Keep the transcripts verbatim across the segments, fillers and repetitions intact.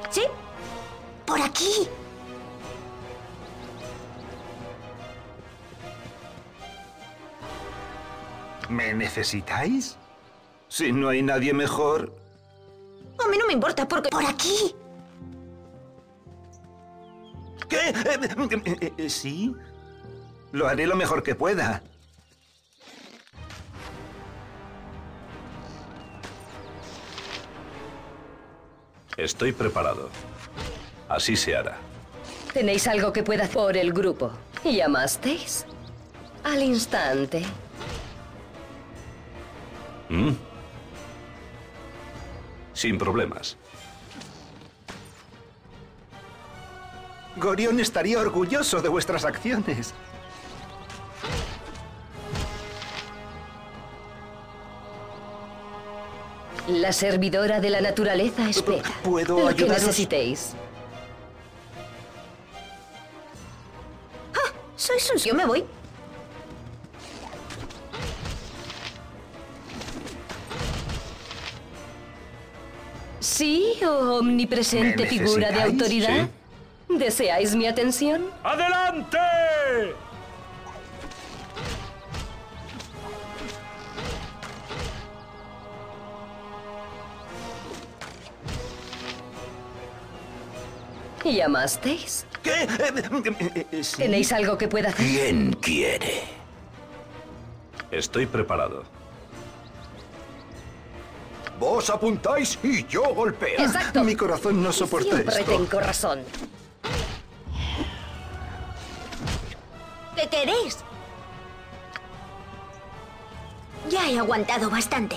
¿Sí? Por aquí. ¿Me necesitáis? Si no hay nadie mejor... A mí no me importa porque... ¡Por aquí! ¿Qué? Eh, eh, eh, ¿Sí? Lo haré lo mejor que pueda. Estoy preparado. Así se hará. ¿Tenéis algo que pueda hacer por el grupo? ¿Llamasteis? Al instante. ¿Mm? Sin problemas. Gorión estaría orgulloso de vuestras acciones. La servidora de la naturaleza espera. ¿Puedo lo que ayudaros? necesitéis. ¡Ah! Sois un... Yo me voy. ¿Sí o omnipresente ¿Me figura de necesitáis? autoridad? ¿Deseáis mi atención? ¡Adelante! ¿Llamasteis? ¿Qué? Eh, eh, eh, ¿sí? ¿Tenéis algo que pueda hacer? ¿Quién quiere? Estoy preparado. Vos apuntáis y yo golpeo. Exacto. Mi corazón no soporta Siempre esto. tengo razón. ¿Qué queréis? Ya he aguantado bastante.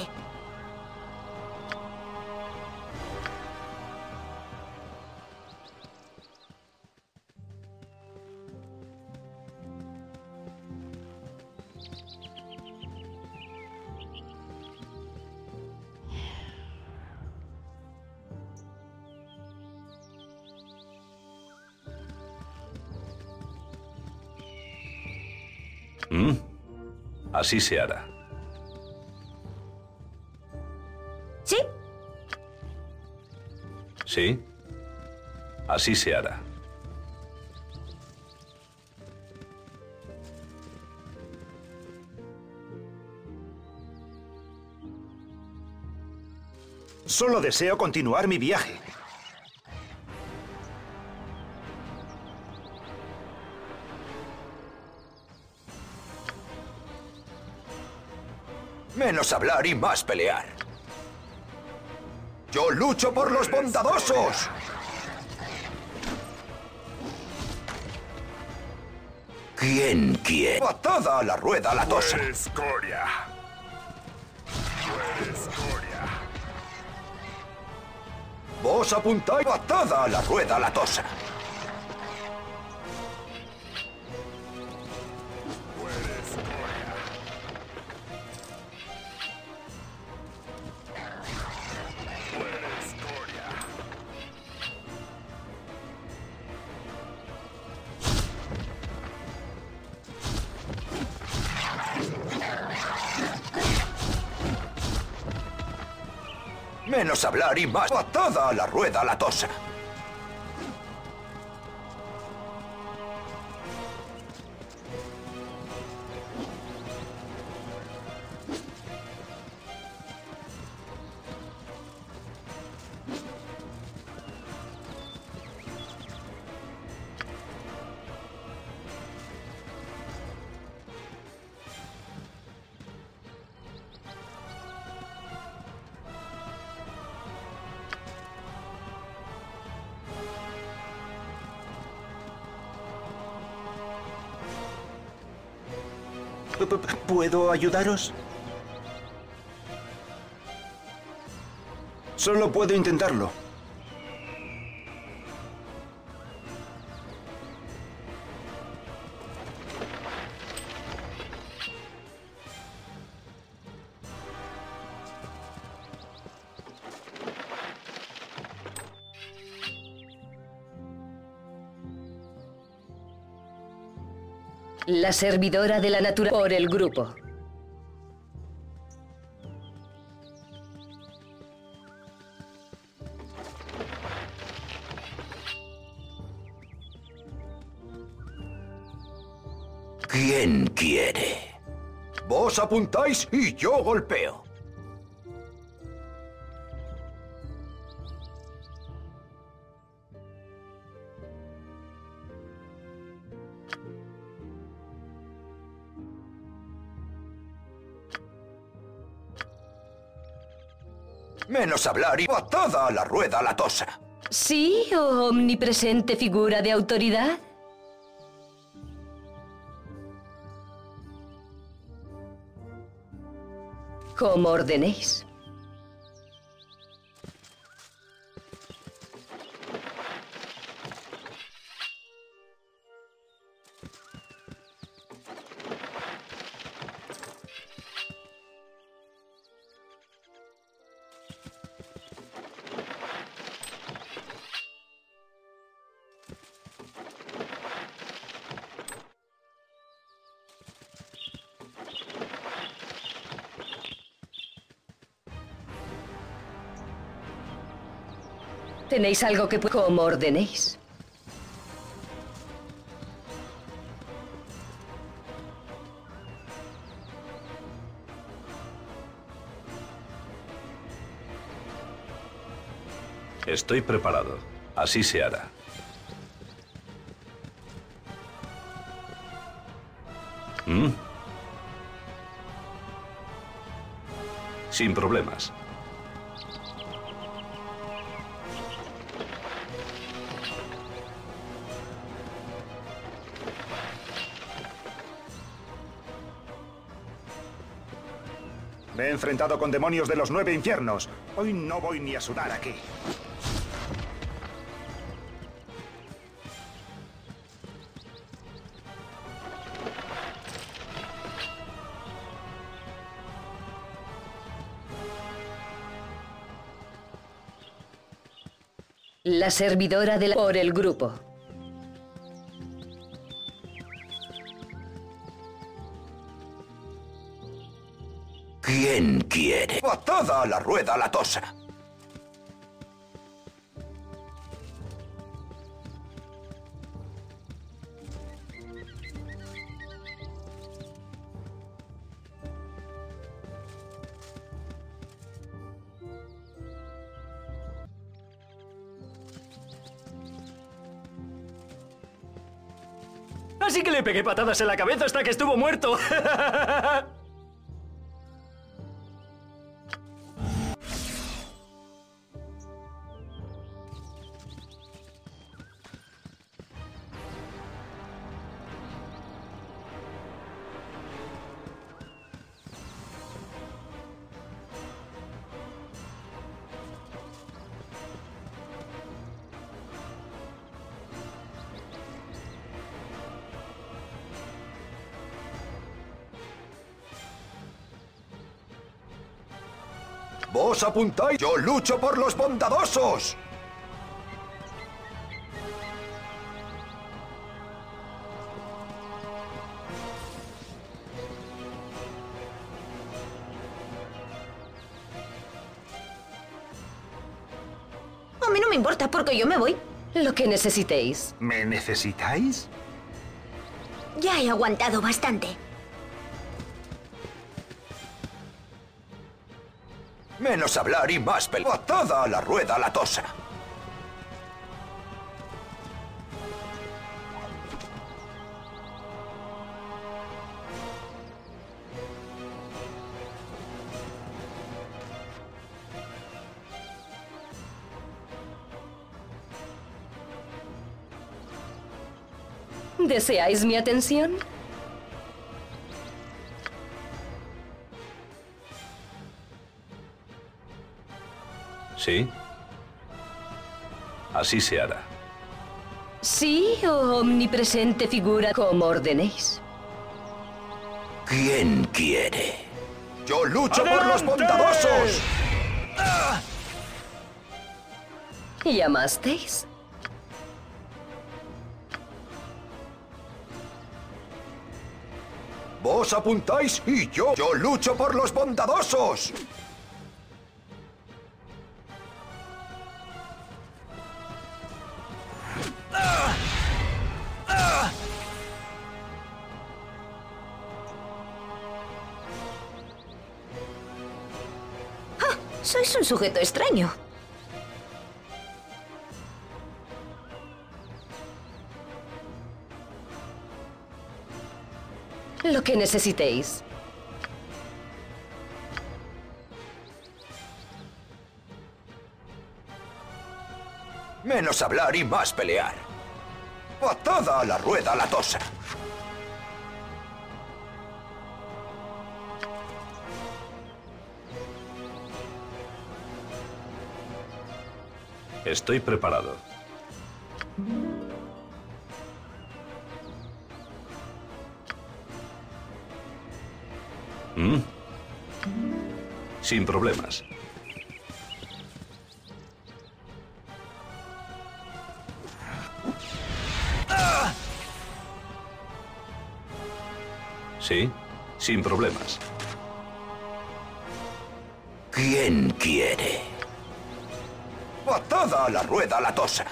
¿Mm? Así se hará. ¿Sí? ¿Sí? Así se hará. Solo deseo continuar mi viaje. Menos hablar y más pelear. Yo lucho por los bondadosos. ¿Quién quiere? Patada a la rueda latosa. Escoria. Escoria. Vos apuntáis patada a la rueda latosa. Menos hablar y más patada a la rueda latosa. ¿Puedo ayudaros? Solo puedo intentarlo. La servidora de la naturaleza por el grupo. ¿Quién quiere? Vos apuntáis y yo golpeo. Menos hablar y patada a la rueda latosa. ¿Sí o omnipresente figura de autoridad? Como ordenéis. ¿Tenéis algo que... como ordenéis? Estoy preparado. Así se hará. ¿Mm? Sin problemas. Me he enfrentado con demonios de los nueve infiernos. Hoy no voy ni a sudar aquí. La servidora de la... por el grupo. ¿Quién quiere? Patada a la rueda latosa. Así que le pegué patadas en la cabeza hasta que estuvo muerto. Vos apuntáis, yo lucho por los bondadosos. A mí no me importa porque yo me voy. Lo que necesitéis. ¿Me necesitáis? Ya he aguantado bastante. Menos hablar y más pel... Patada a la rueda latosa. ¿Deseáis mi atención? ¿Sí? Así se hará. ¿Sí o omnipresente figura como ordenéis? ¿Quién quiere? Yo lucho por los bondadosos. ¿Llamasteis? Vos apuntáis y yo... Yo lucho por los bondadosos. Sois un sujeto extraño. Lo que necesitéis. Menos hablar y más pelear. Patada a la rueda latosa. Estoy preparado. ¿Mm? Sin problemas. Sí, sin problemas. ¿Quién quiere? Patada a la rueda latosa.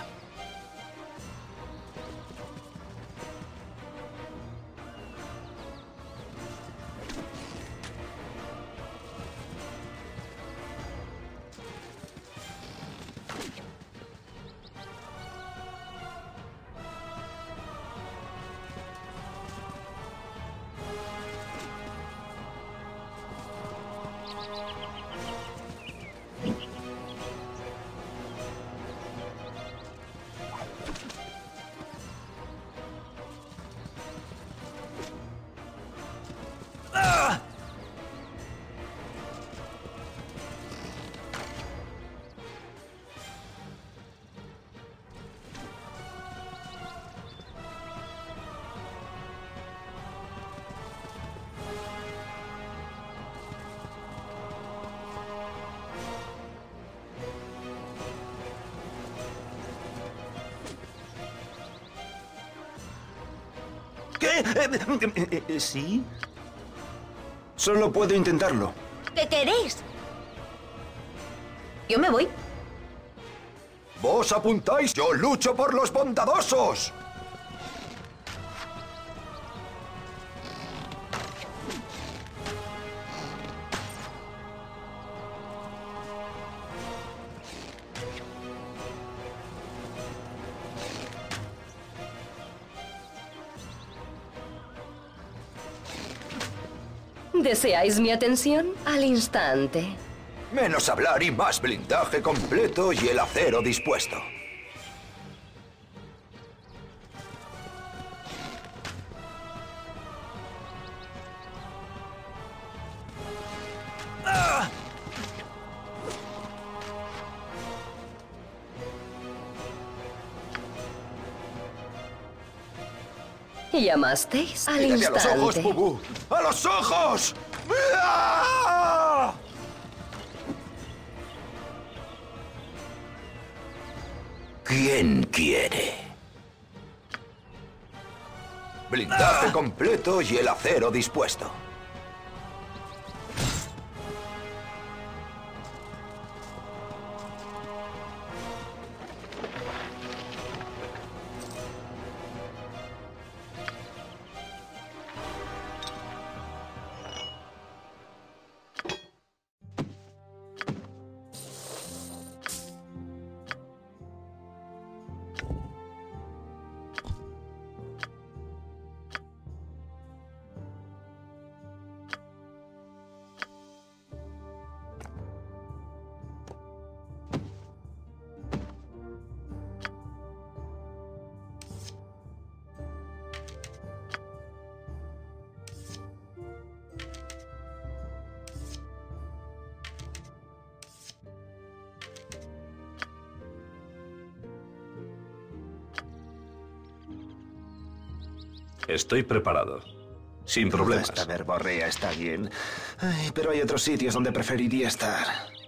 ¿Qué? Eh, eh, eh, ¿Sí? Solo puedo intentarlo. ¿Qué queréis? Yo me voy. Vos apuntáis, yo lucho por los bondadosos. ¿Deseáis mi atención? Al instante. Menos hablar y más blindaje completo y el acero dispuesto. ¿Llamasteis? Al ¡Mírate a los ojos, instante. Bubú! ¡A los ojos! ¡Ah! ¿Quién quiere? Blindaje completo y el acero dispuesto. Estoy preparado. Sin problemas. Esta verborrea está bien. Ay, pero hay otros sitios donde preferiría estar.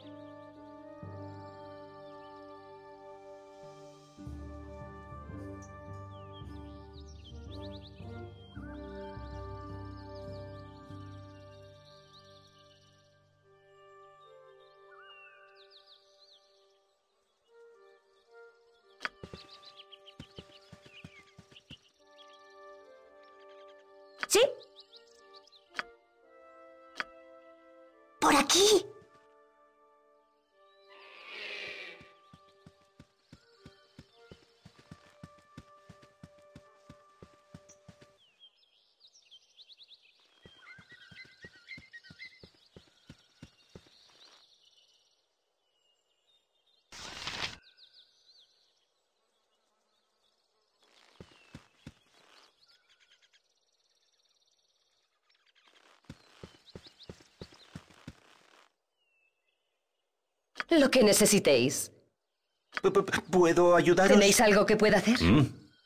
¿Sí? Por aquí. Lo que necesitéis. P- p- ¿Puedo ayudaros? ¿Tenéis algo que pueda hacer? ¿Mm?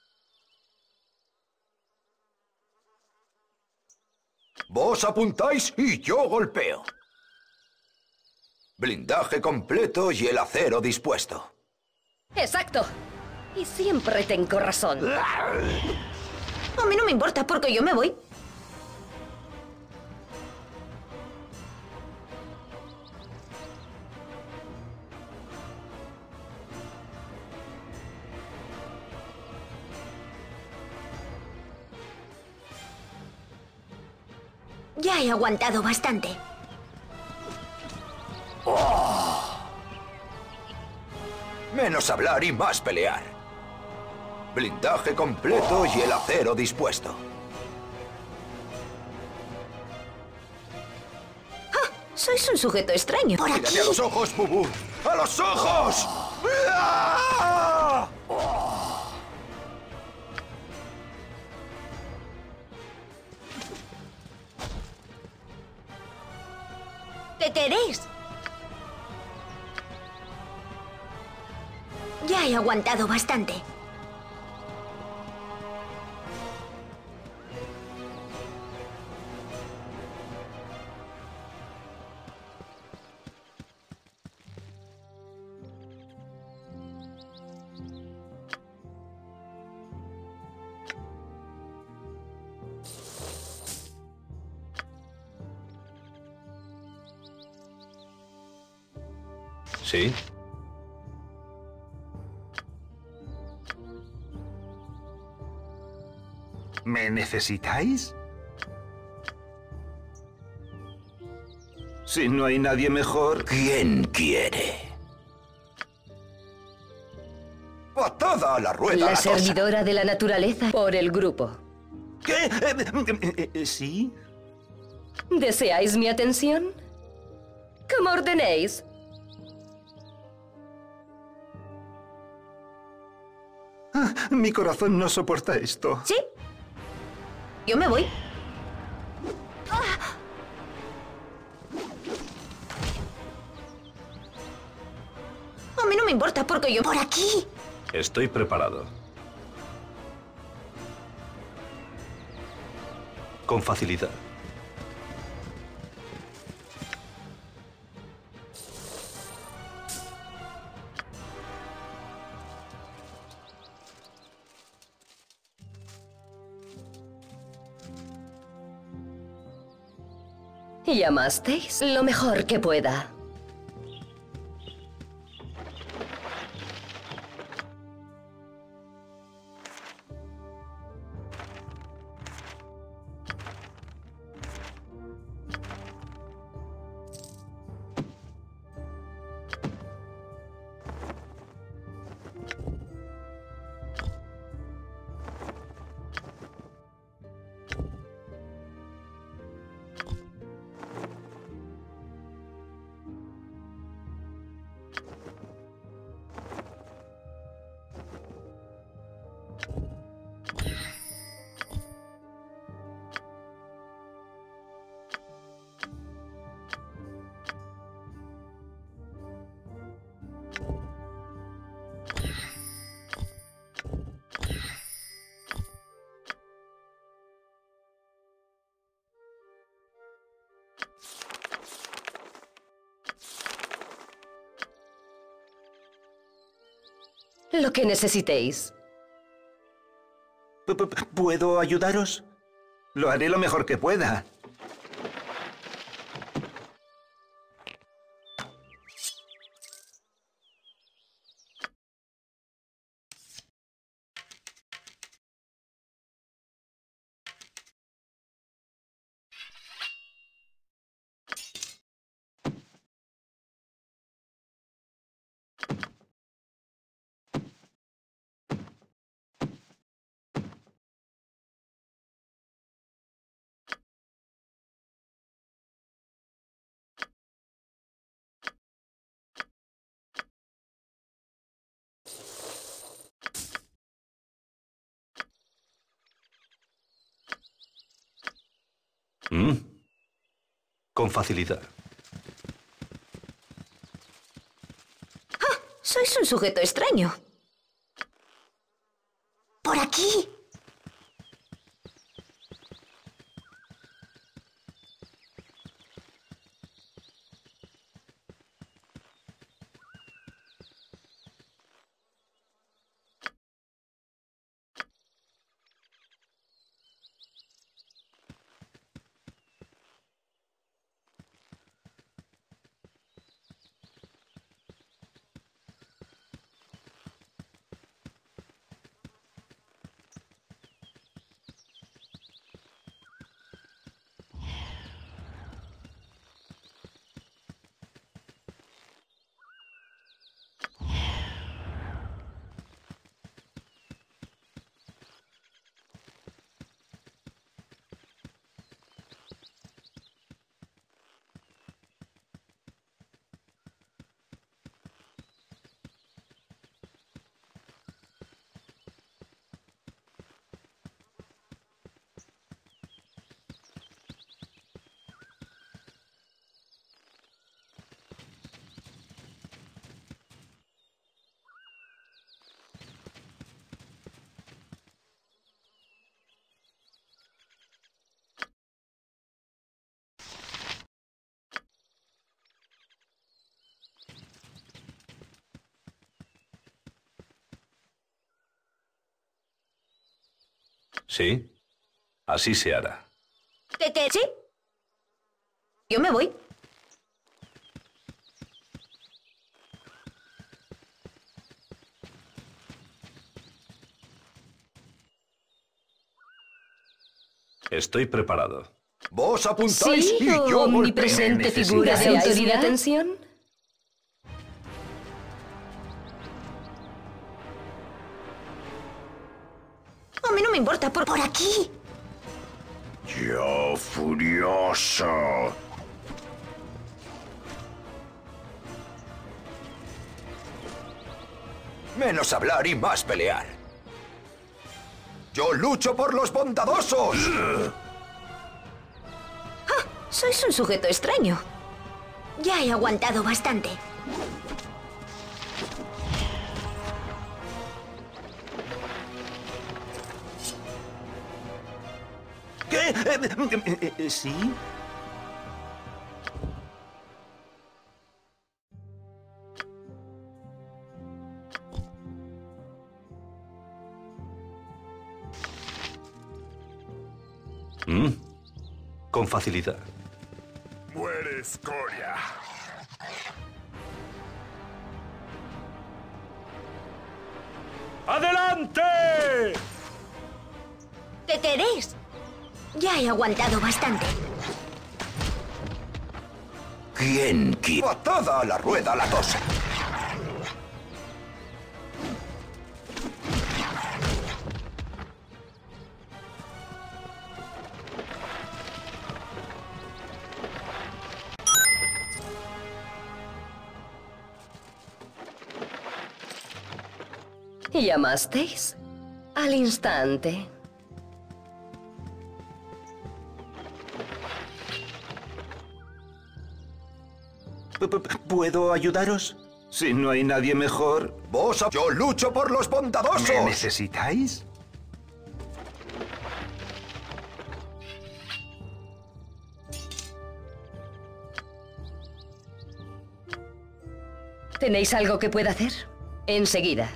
Vos apuntáis y yo golpeo. Blindaje completo y el acero dispuesto. Exacto. Y siempre tengo razón. A mí no me importa porque yo me voy. Ya he aguantado bastante. Menos hablar y más pelear. Blindaje completo y el acero dispuesto. Sois un sujeto extraño. Por aquí. ¡Mírate a los ojos, Bubu! ¡A los ojos! ¡Ah! ¿Qué queréis? Ya he aguantado bastante. ¿Sí? ¿Me necesitáis? Si no hay nadie mejor... ¿Quién quiere? ¡Patada a la rueda! La la cosa. servidora de la naturaleza por el grupo. ¿Qué? Eh, eh, eh, ¿Sí? ¿Deseáis mi atención? Como ordenéis. Mi corazón no soporta esto. ¿Sí? Yo me voy. A mí no me importa porque yo... Por aquí. Estoy preparado. Con facilidad. Llamasteis lo mejor que pueda. Lo que necesitéis. P- p- ¿Puedo ayudaros? Lo haré lo mejor que pueda. ¿Mm? Con facilidad. Sois un sujeto extraño. Por aquí. Sí, así se hará. ¿Te, te, sí? Yo me voy. Estoy preparado. Vos apuntáis Sí, y yo omnipresente golpeo. figura de ¿Necesitáis autoridad. ya? ¿Atención? A mí no me importa, por, por aquí. Yo furioso. Menos hablar y más pelear. Yo lucho por los bondadosos. Sois un sujeto extraño. Ya he aguantado bastante. ¿Qué? Eh, eh, eh, ¿Sí? Mm, Con facilidad. Muere escoria. ¡Adelante! ¿Te queréis? Ya he aguantado bastante. ¿Quién quiere? Patada a la rueda latosa. ¿Llamasteis? Al instante. P- p- ¿Puedo ayudaros? Si no hay nadie mejor. Vos, a- yo lucho por los bondadosos. ¿Me necesitáis? ¿Tenéis algo que pueda hacer? Enseguida.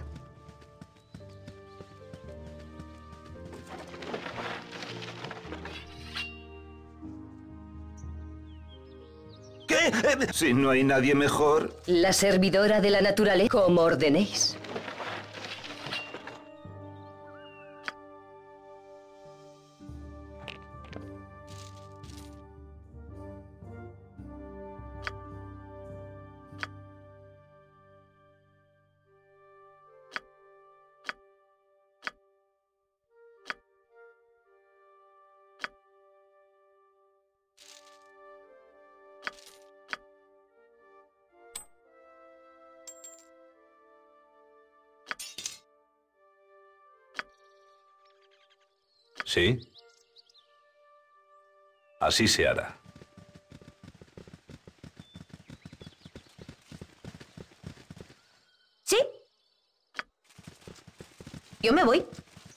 ¿Qué? Eh, Si no hay nadie mejor. La servidora de la naturaleza, como ordenéis. Sí, así se hará. ¿Sí? Yo me voy.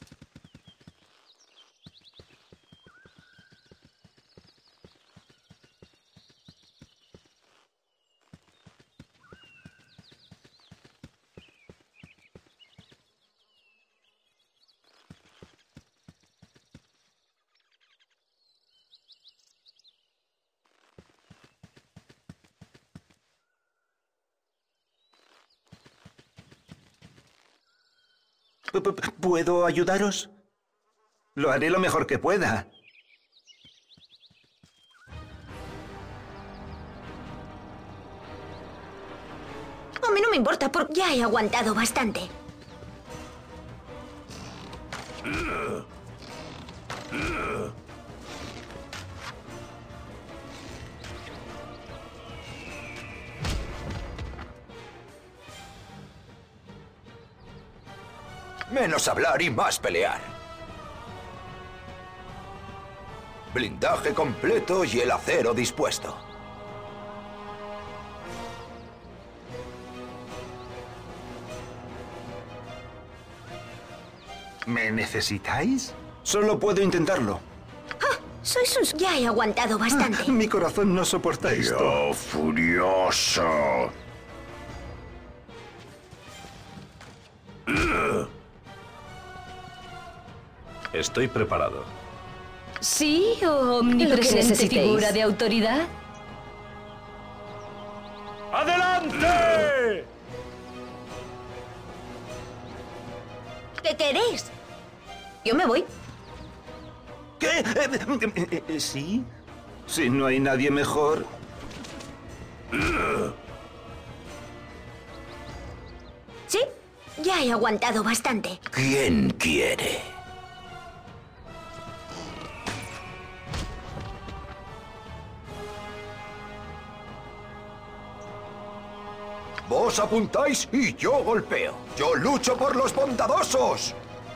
P- p- ¿Puedo ayudaros? Lo haré lo mejor que pueda. A mí no me importa porque ya he aguantado bastante. Menos hablar y más pelear. Blindaje completo y el acero dispuesto. ¿Me necesitáis? Solo puedo intentarlo. Sois un... Ya he aguantado bastante. Mi corazón no soporta esto. Yo furioso. Estoy preparado. ¿Sí o omnipresente figura de autoridad? ¡Adelante! ¿Qué queréis? Yo me voy. ¿Qué? Eh, eh, eh, ¿Sí? Si no hay nadie mejor. ¿Sí? Ya he aguantado bastante. ¿Quién quiere? Vos apuntáis y yo golpeo. Yo lucho por los bondadosos.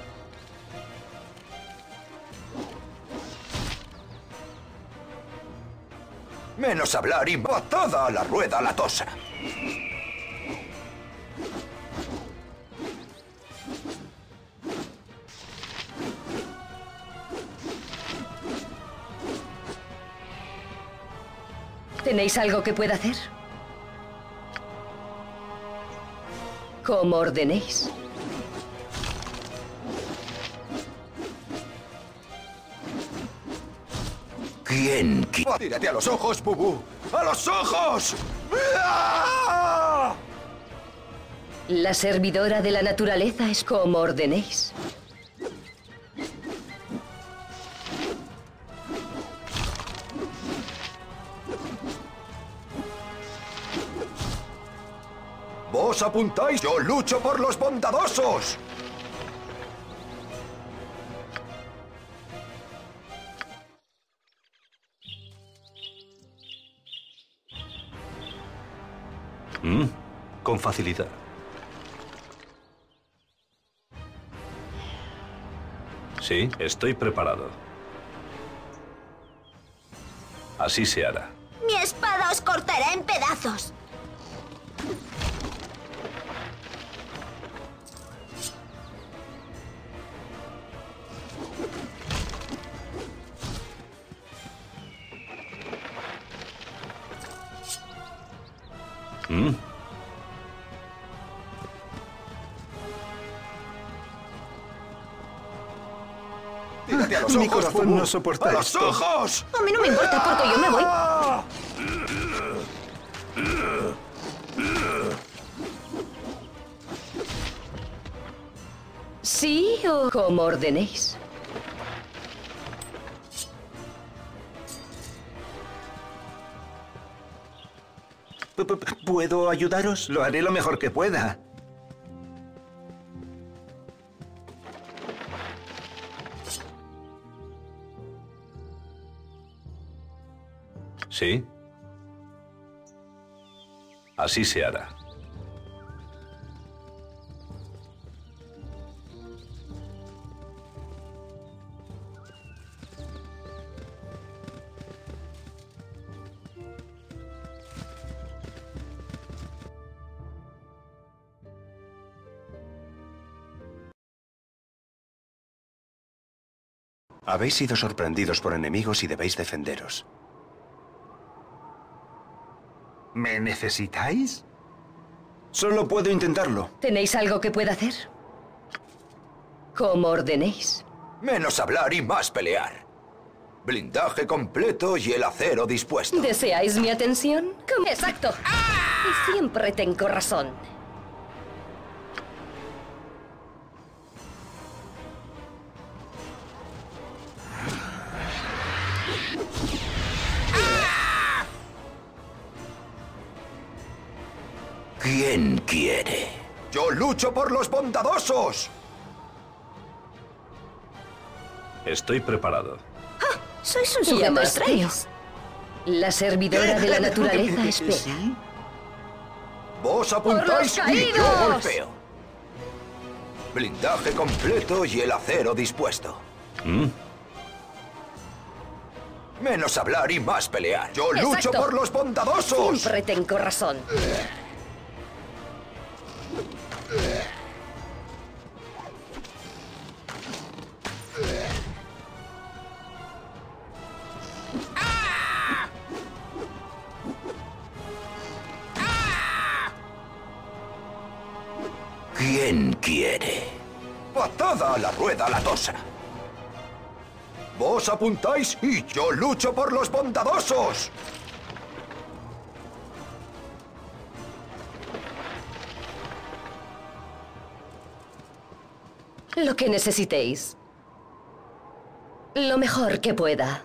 Menos hablar y patada a la rueda latosa. ¿Tenéis algo que pueda hacer? Como ordenéis. ¿Quién quiere? ¡Tírate a los ojos, Bubú! ¡A los ojos! ¡Ah! La servidora de la naturaleza es como ordenéis. Vos apuntáis, yo lucho por los bondadosos. Mm, con facilidad. Sí, estoy preparado. Así se hará. Mi espada os cortará en pedazos. Mm, ¡Tírate a los Mi ojos, corazón Bubú! no soporta ¡A los esto. ojos! A mí no me importa porque yo me voy. ¡Ah! ¿Sí o como ordenéis? P- p- ¿Puedo ayudaros? Lo haré lo mejor que pueda. sí. Así se hará. Habéis sido sorprendidos por enemigos y debéis defenderos. ¿Me necesitáis? Solo puedo intentarlo. ¿Tenéis algo que pueda hacer? Como ordenéis. Menos hablar y más pelear. Blindaje completo y el acero dispuesto. ¿Deseáis mi atención? Com- Exacto. Y siempre tengo razón. ¿Quién quiere? ¡Yo lucho por los bondadosos! Estoy preparado. Sois un Y sujeto amasteis. extraño. La servidora de la naturaleza espera. ¿Sí? Vos apuntáis los y yo caídos! golpeo. Blindaje completo y el acero dispuesto. ¿Mm? Menos hablar y más pelear. ¡Yo lucho Exacto. por los bondadosos! Siempre tengo razón. ¿Quién quiere? Patada a la rueda latosa. Vos apuntáis y yo lucho por los bondadosos. Lo que necesitéis. Lo mejor que pueda.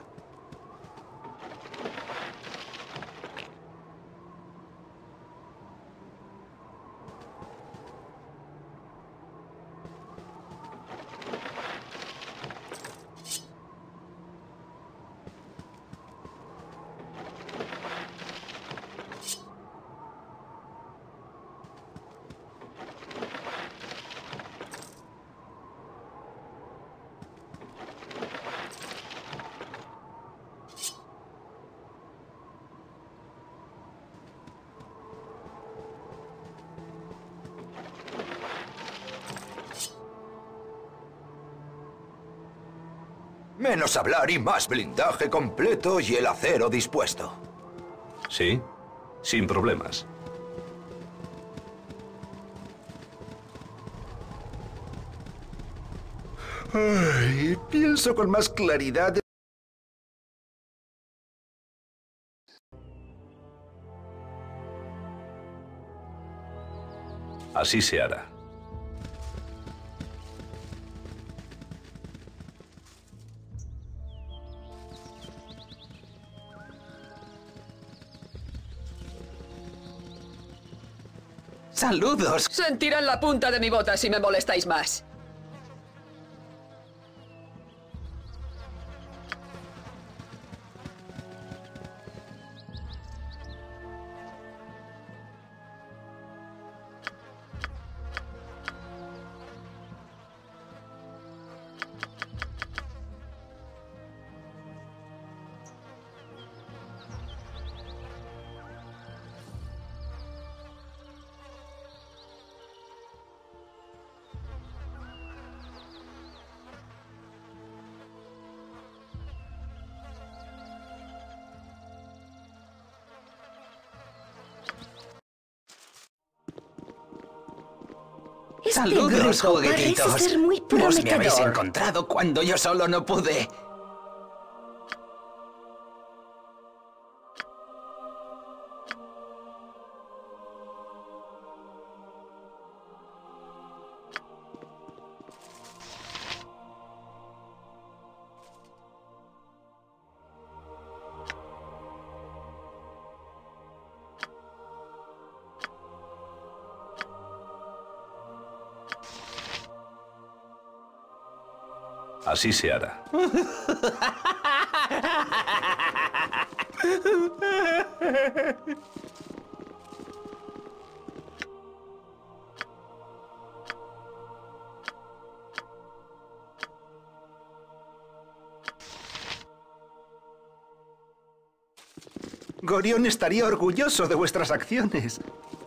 Menos hablar y más blindaje completo y el acero dispuesto. ¿Sí? Sin problemas. Ay, pienso con más claridad. Así se hará. ¡Saludos! Sentirán la punta de mi bota si me molestáis más. Este Saludos, grupo juguetitos. parece ser muy Vos me habéis prometedor. encontrado cuando yo solo no pude. Así se hará. Gorión estaría orgulloso de vuestras acciones.